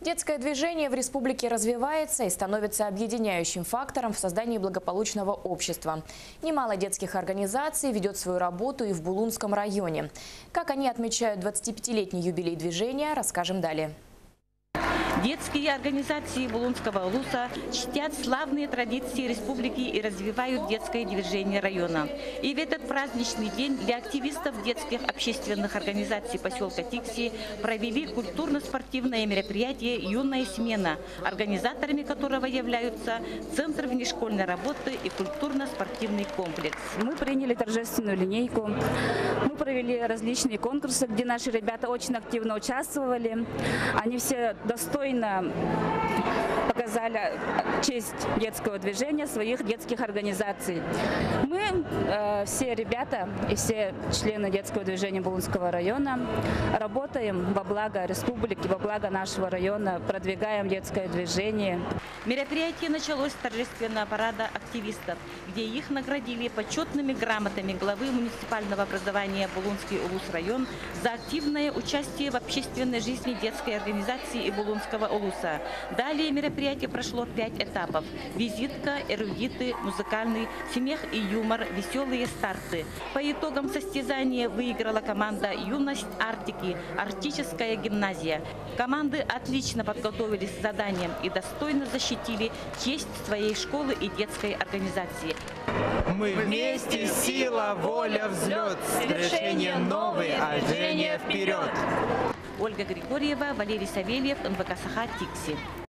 Детское движение в республике развивается и становится объединяющим фактором в создании благополучного общества. Немало детских организаций ведет свою работу и в Булунском районе. Как они отмечают 25-летний юбилей движения, расскажем далее. Детские организации Булунского улуса чтят славные традиции республики и развивают детское движение района. И в этот праздничный день для активистов детских общественных организаций поселка Тикси провели культурно-спортивное мероприятие «Юная смена», организаторами которого являются Центр внешкольной работы и культурно-спортивный комплекс. Мы приняли торжественную линейку, мы провели различные конкурсы, где наши ребята очень активно участвовали. Они все достойно показали честь детского движения, своих детских организаций. Мы, все ребята и все члены детского движения Булунского района, работаем во благо республики, во благо нашего района, продвигаем детское движение. Мероприятие началось с торжественного парада активистов, где их наградили почетными грамотами главы муниципального образования Булунский улус-район за активное участие в общественной жизни детской организации и Булунского улуса. Далее мероприятие прошло 5 этапов: визитка, эрудиты, музыкальный, смех и юмор, веселые старты. По итогам состязания выиграла команда «Юность Арктики», Арктическая гимназия. Команды отлично подготовились к заданиям и достойно защитили честь своей школы и детской организации. Мы вместе, сила, воля, взлет, решения новые, а движение вперед. Ольга Григорьева, Валерий Савельев, НВК Саха, Тикси.